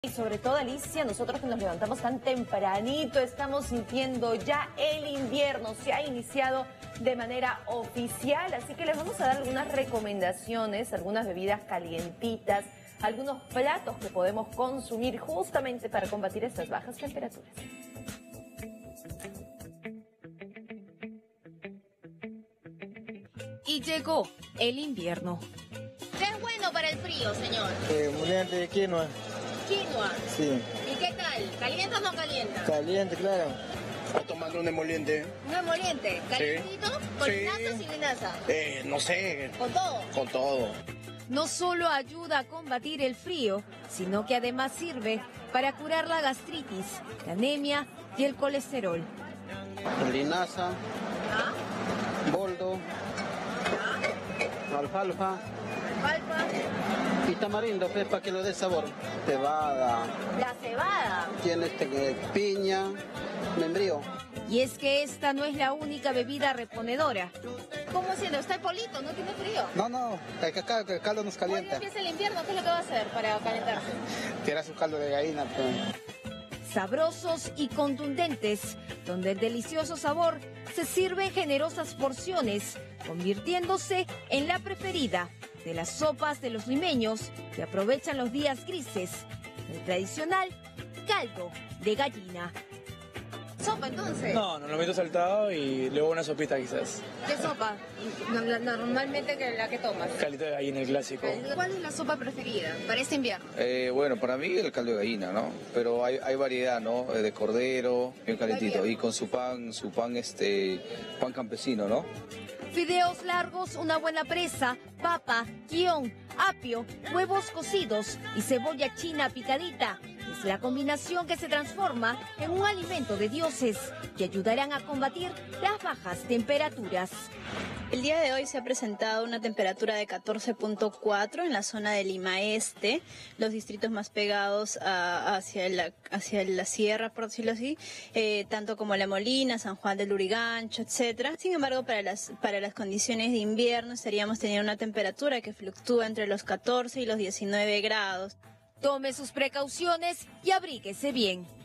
Y sobre todo, Alicia, nosotros que nos levantamos tan tempranito, estamos sintiendo ya el invierno, se ha iniciado de manera oficial, así que les vamos a dar algunas recomendaciones, algunas bebidas calientitas, algunos platos que podemos consumir justamente para combatir estas bajas temperaturas. Y llegó el invierno. ¿Qué es bueno para el frío, señor? Moliente de quinoa. Quinoa. Sí. ¿Y qué tal? ¿Calienta o no calienta? Caliente, claro. ¿Está tomando un emoliente? ¿Un emoliente? ¿Calientito? ¿Con Sí. linaza o sin linaza? No sé. ¿Con todo? Con todo. No solo ayuda a combatir el frío, sino que además sirve para curar la gastritis, la anemia y el colesterol. Linaza, ¿Ah? boldo, alfalfa ¿Palpa? y tamarindo, pues, para que lo dé sabor. Cebada, La cebada. tiene piña, membrío. Y es que esta no es la única bebida reponedora. ¿Cómo haciendo? ¿Está el polito? ¿No tiene frío? No, el caldo nos Hoy calienta. empieza el invierno, ¿qué es lo que va a hacer para calentarse? Tiene su caldo de gallina, pues. Sabrosos y contundentes, donde el delicioso sabor se sirve en generosas porciones, convirtiéndose en la preferida de las sopas de los limeños que aprovechan los días grises, el tradicional caldo de gallina. ¿Sopa entonces? No, nos lo meto saltado y luego una sopita quizás. ¿Qué sopa? Normalmente la que tomas. Calito de gallina, el clásico. ¿Cuál es la sopa preferida para este invierno? Bueno, para mí el caldo de gallina, ¿no? Pero hay variedad, ¿no? De cordero, bien calentito. Y con su pan pan campesino, ¿no? Fideos largos, una buena presa, papa, guión, apio, huevos cocidos y cebolla china picadita. Es la combinación que se transforma en un alimento de dioses que ayudarán a combatir las bajas temperaturas. El día de hoy se ha presentado una temperatura de 14.4 en la zona de Lima Este, los distritos más pegados hacia la sierra, por decirlo así, tanto como La Molina, San Juan del Lurigancho, etcétera. Sin embargo, para las condiciones de invierno estaríamos teniendo una temperatura que fluctúa entre los 14 y los 19 grados. Tome sus precauciones y abríguese bien.